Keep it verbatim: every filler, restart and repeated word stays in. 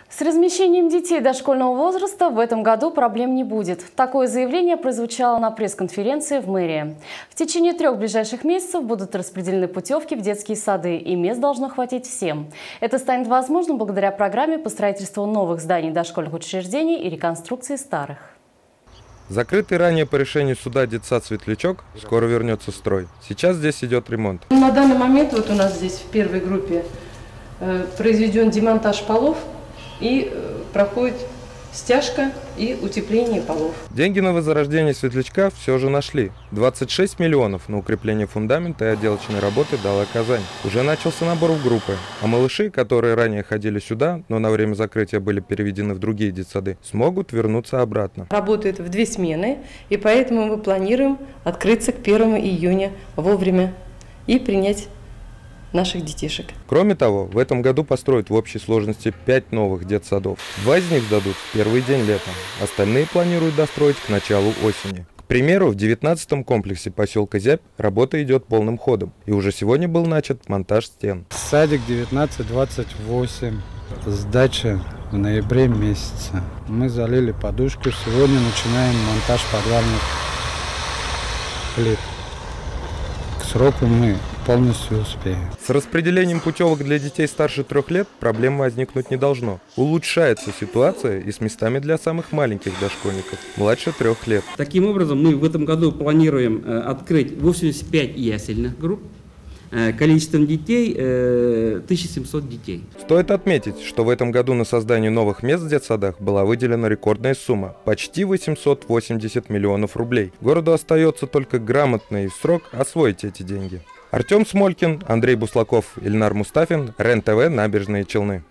С размещением детей дошкольного возраста в этом году проблем не будет. Такое заявление прозвучало на пресс-конференции в мэрии. В течение трех ближайших месяцев будут распределены путевки в детские сады, и мест должно хватить всем. Это станет возможным благодаря программе по строительству новых зданий дошкольных учреждений и реконструкции старых. Закрытый ранее по решению суда детсад «Светлячок» скоро вернется в строй. Сейчас здесь идет ремонт. На данный момент вот у нас здесь в первой группе э, произведен демонтаж полов и э, проходит стяжка и утепление полов. Деньги на возрождение «Светлячка» все же нашли. двадцать шесть миллионов на укрепление фундамента и отделочной работы дала Казань. Уже начался набор в группы. А малыши, которые ранее ходили сюда, но на время закрытия были переведены в другие детсады, смогут вернуться обратно. Работает в две смены, и поэтому мы планируем открыться к первому июня вовремя и принять наших детишек. Кроме того, в этом году построят в общей сложности пять новых детсадов. Два из них сдадут в первый день лета, остальные планируют достроить к началу осени. К примеру, в девятнадцатом комплексе поселка Зябь работа идет полным ходом, и уже сегодня был начат монтаж стен. Садик девятнадцать двадцать восемь, сдача в ноябре месяце. Мы залили подушку, сегодня начинаем монтаж подвальных плит. К сроку мы полностью успеем. С распределением путевок для детей старше трех лет проблем возникнуть не должно. Улучшается ситуация и с местами для самых маленьких дошкольников, младше трех лет. Таким образом, мы в этом году планируем открыть восемьдесят пять ясельных групп, количеством детей тысяча семьсот детей. Стоит отметить, что в этом году на создание новых мест в детсадах была выделена рекордная сумма – почти восемьсот восемьдесят миллионов рублей. Городу остается только грамотно и в срок освоить эти деньги. Артем Смолькин, Андрей Буслаков, Ильнар Мустафин, РЕН-ТВ, Набережные Челны.